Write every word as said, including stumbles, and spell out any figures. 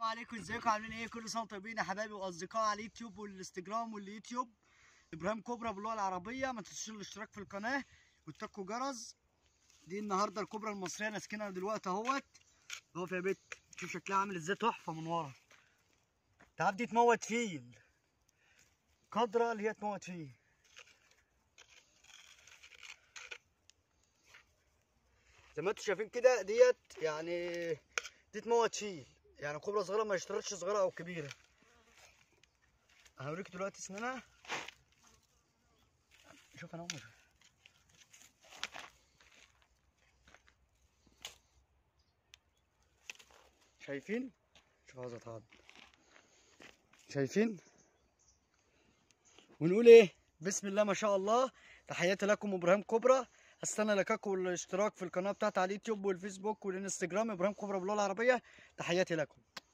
عليكم، ازيكم عاملين ايه؟ كل سنه وانتم طيبين يا حبايبي واصدقائي على اليوتيوب والانستجرام واليوتيوب. ابراهيم كوبرا باللغه العربيه. ما تنسوش الاشتراك في القناه وتكوا جرس. دي النهارده الكوبرا المصريه ماسكينها دلوقتي اهوت. اهو يا بت، شوف شكلها عامل ازاي، تحفه من ورا. تعرف دي تموت فيل، قادره اللي هي تموت فيل. زي ما انتم شايفين كده ديت، يعني دي تموت فيل، يعني كوبرا صغيره ما اشترتش صغيره او كبيره. هوريك دلوقتي اسنانها. شوف انا امي، شايفين؟ شوف عاوزة تعض، شايفين؟ ونقول ايه؟ بسم الله ما شاء الله. تحياتي لكم ابراهيم كوبرا. استنى لايكاكم والاشتراك في القناه بتاعتي على اليوتيوب والفيسبوك والانستجرام. ابراهيم كوبرا باللغه العربيه. تحياتي لكم.